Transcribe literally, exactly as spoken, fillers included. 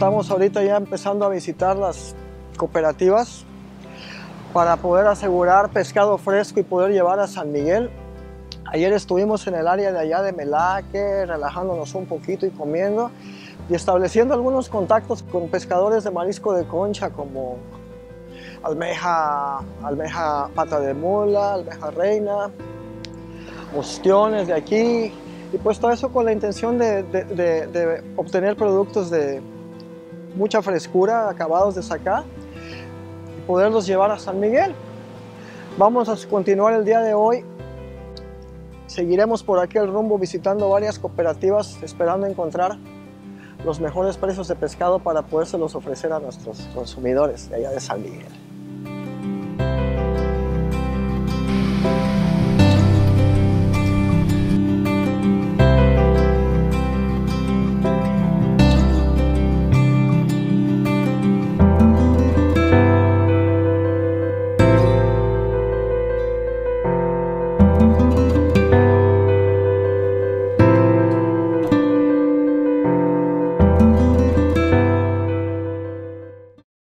Estamos ahorita ya empezando a visitar las cooperativas para poder asegurar pescado fresco y poder llevar a San Miguel. Ayer estuvimos en el área de allá de Melaque, relajándonos un poquito y comiendo y estableciendo algunos contactos con pescadores de marisco de concha como almeja, almeja pata de mula, almeja reina, ostiones de aquí, y pues todo eso con la intención de, de, de, de obtener productos de mucha frescura, acabados de sacar, y poderlos llevar a San Miguel. Vamos a continuar el día de hoy. Seguiremos por aquel rumbo visitando varias cooperativas, esperando encontrar los mejores precios de pescado para podérselos ofrecer a nuestros consumidores de allá de San Miguel.